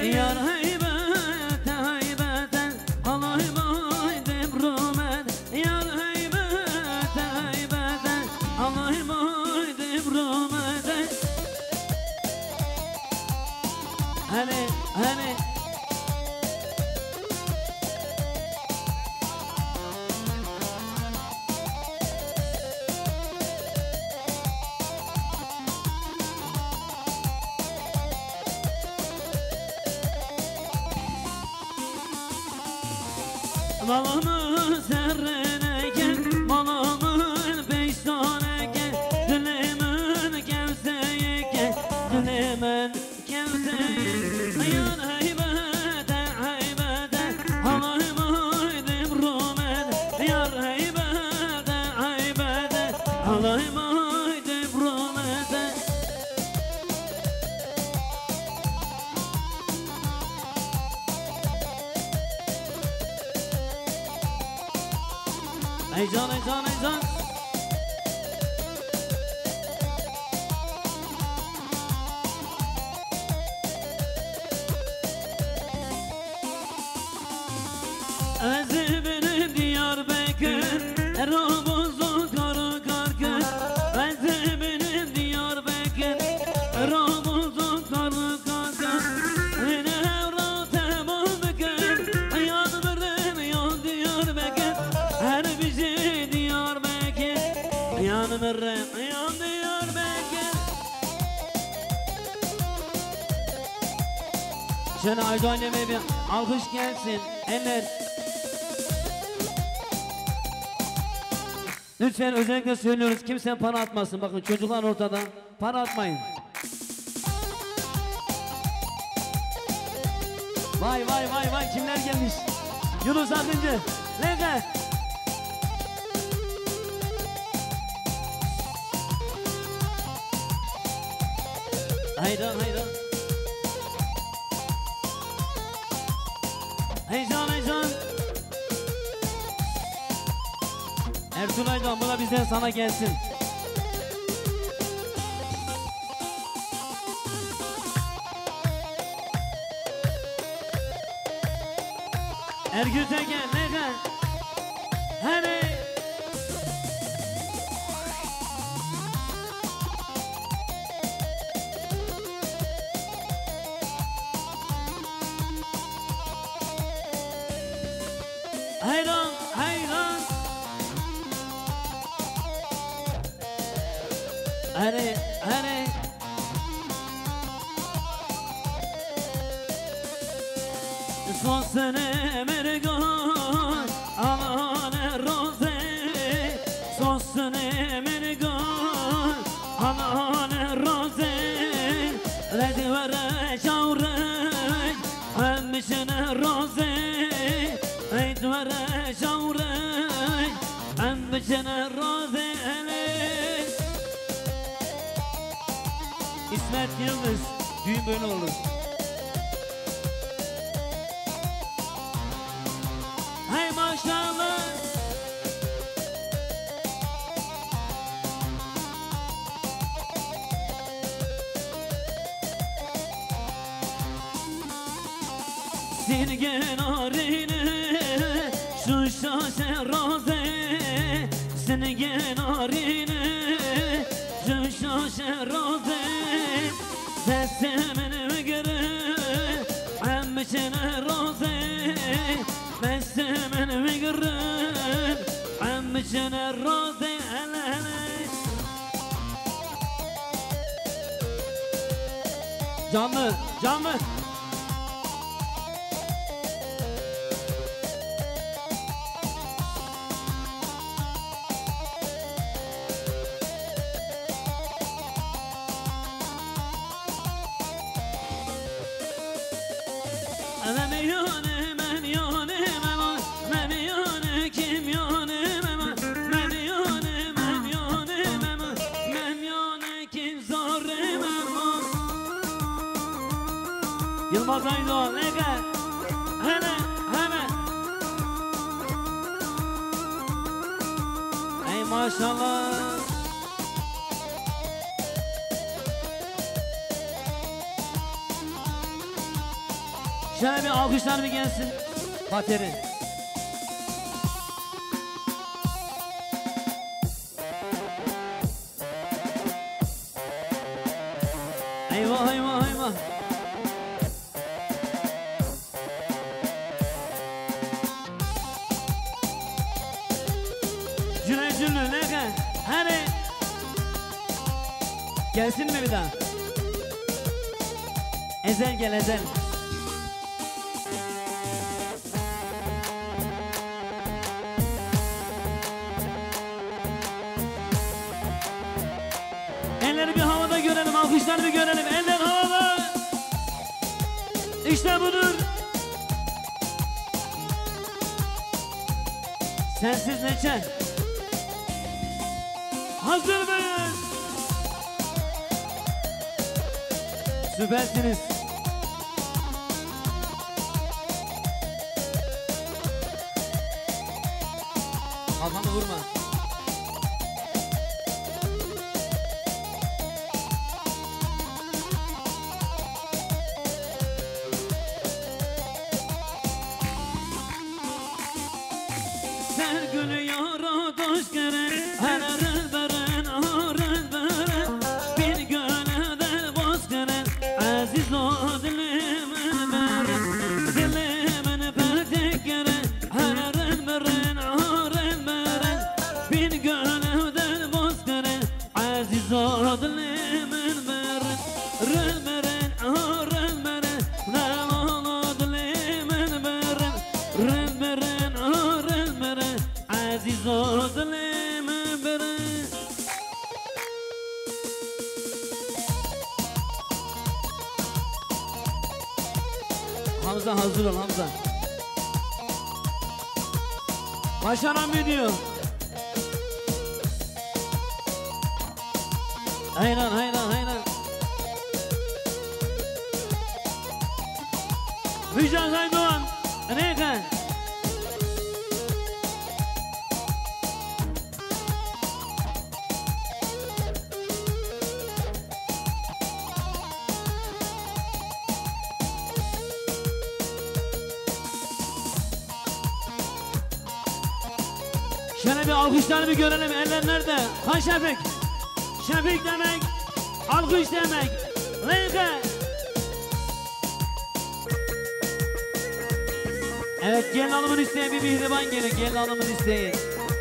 Yar heybete heybete Allah'ım debrümen Yar heybete heybete Allah'ım debrümen Hani hani Malımı serrene gel, malımın beştane gel Dilimin kevseye gel, dilimin kevseye Yar heybete heybete Allah'ım debrümen Yar heybete heybete Allah'ım debrümen Heyecan heyecan heyecan Özü benim Diyarbakır Ramazan karı karkır Özü benim Diyarbakır Ramazan karı karkır Yine evratem olmakır Yanımırım yan Diyarbakır Her bir şey Diyarbakır Yanımırım yan Diyarbakır Şöyle Ayda anneme bir alkış gelsin eller Lütfen özellikle söylüyoruz kimse para atmasın bakın çocuklar ortada para atmayın Vay vay vay vay kimler gelmiş Yunus Akıncı Lege Hayran hayran Heyecan heyecan Ertuğrul'dan bu da bizden sana gelsin Ergüt'e gel ne gel Hani Hayran hayran Hani hani Son sene mergan Alane roze Son sene mergan Alane roze Ledi vere şavrek Emmişene roze Ledi vere şavrek Emmişene roze İsmet Yıldız düğün böyle olur Hey maşallah Silgen arine Şu şaşe roze Silgen arine Şu şaşe roze Sesimin vigri Ammişine roze Sesimin vigri Ammişine roze Canlı, canlı Yılmaz Aydoğan, Ege, hemen, hemen. Ey maşallah. Şöyle bir alkışlar bir gelsin. Bateri. Eyvah eyvah eyvah. Cüneyt Cüllü ne kadar? Hani gelsin mi bir daha? Ezel gel Ezel. Elleri bir havada görelim, alkışları bir görelim. Eller havada. İşte budur. Sensiz neçe? Hazır mıyız? Süpersiniz. Kafanı vurma. Sen gülü yara dost gören her beren ağrın beren bir gönlde boz gören aziz o dilimin beren dilimin pertek gören her beren ağrın beren bir gönlde boz gören aziz o dilimin beren rın beren ağrın beren lan o dilimin beren rın beren ağrın beren aziz o dilimin beren. Hamza hazır ol Hamza. Başaran video. Hayran hayran hayran. Müjdat Aydoğan. Reyhan. Şöyle bir alkışlar bir görelim. Eller nerede? Ha Şefik. Şefik demek. Alkış demek. Reyhan. Evet, gelin hanımın isteği bir mihriban gelin. Gelin hanımın isteği.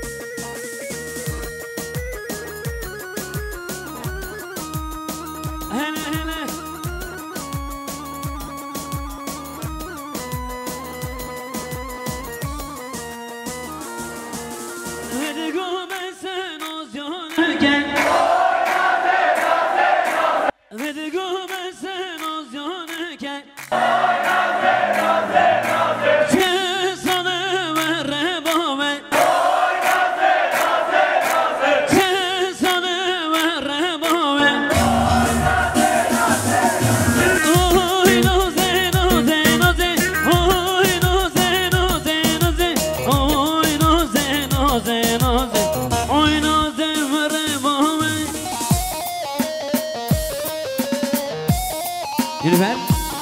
Hele hele. Hadi go ben sen oz yönerken. Hadi go ben sen oz yönerken. Yürü ver.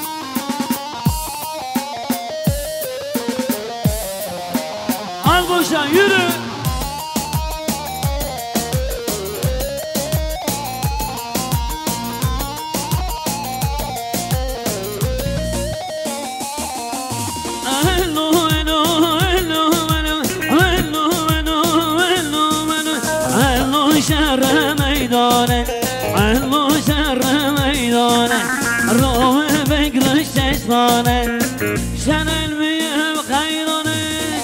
Al boşa yürü. شر ميدانه علو شر ميدانه روح بقر الشيطانه شن المياه خيرانه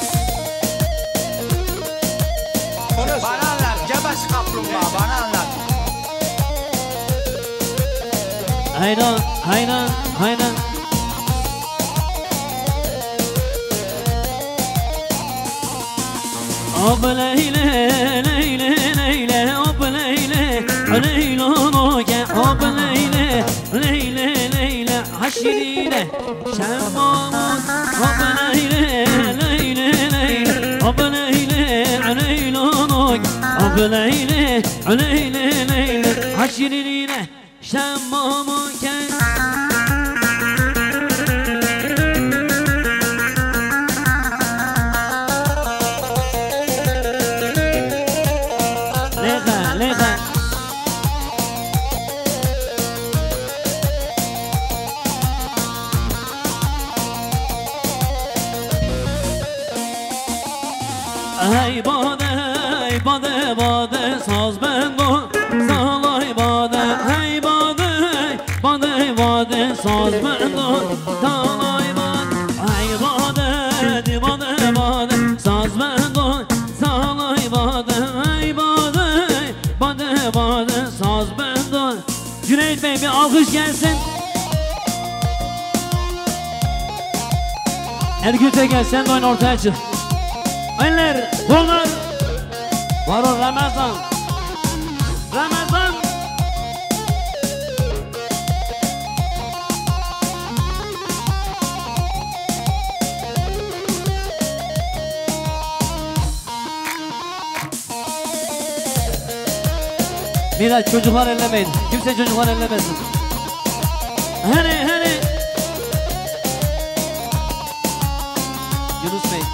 Bana anlat, Cebaş kaplumbağa bana anlat. Hayran, hayran, hayran. Ab leyle, leyle, leyle, ab leyle, leyle noke, ab leyle, leyle, leyle, haşirine, şemmamut, ab leyle, leyle, leyle, ab leyle, leyle noke, ab leyle, leyle, leyle, haşirine, şemmamut. bade bade bade saz bendo salay bade hey bade bade bade saz bendo salay bade hey bade di bade bade saz bendo salay bade hey bade bade bade saz bendo. Cüneyt Bey bir alkış gelsin. Ergüt'e gel sen de oyun ortaya çık. Oyunlar, bunlar. Var o Ramazan. Ramazan. Miraç çocuklar ellemeyin. Kimse çocuklar ellemesin. Hani hani. Yunus Bey.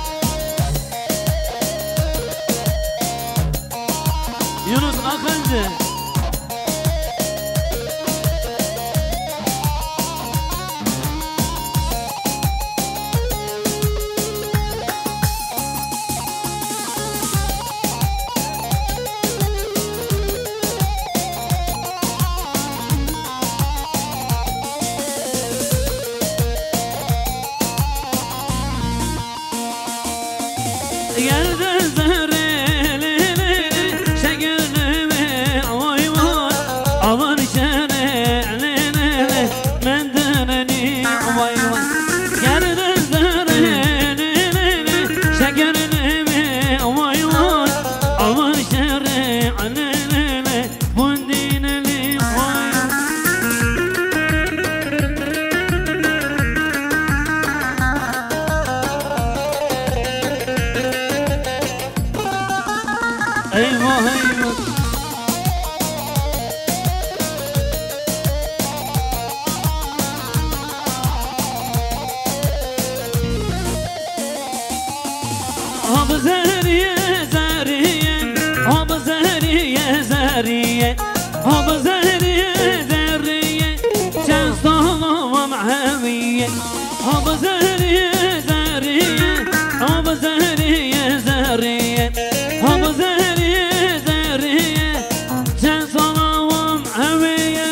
Yunus Akıncı. Geldi zerreli şekerleme vay vay aman içene lelele mendeneni vay vay geldi zerreli şekerleme vay vay aman içene lelele mundineli vay eyvah eyvah. Ab zeriye zeriye, ab zeriye zeriye, ab zeriye zeriye, sen salamam haviye. Ab zeriye zeriye, ab zeriye zeriye, ab zeriye zeriye, sen salamam haviye.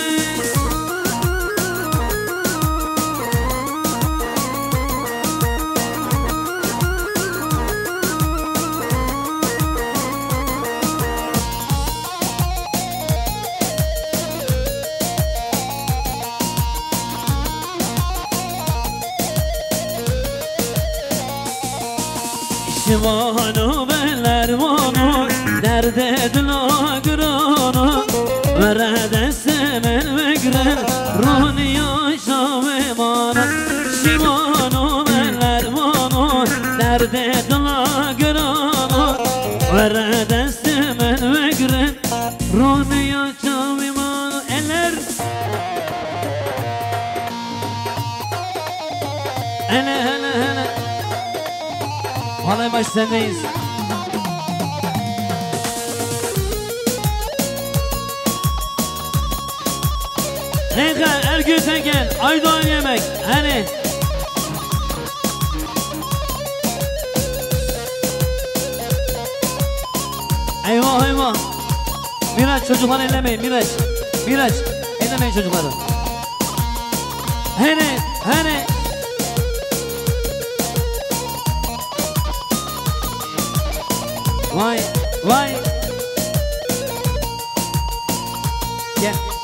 Şivanu beller vanu derde dila granu verede semen vegren ruhni yaşa ve mana. Şivanu beller vanu derde dila granu verede semen vegren ruhni yaşa ve mana. Eller hele hele hele. Halay baş sendeyiz. Neyse Ergüt'e gel. Aydoğan yemek. Hani. Eyvah eyvah. Miraç çocukları ellemeyin. Miraç. Miraç. Ellemeyin çocukları. Hani. Hani. Vay vay. Gel.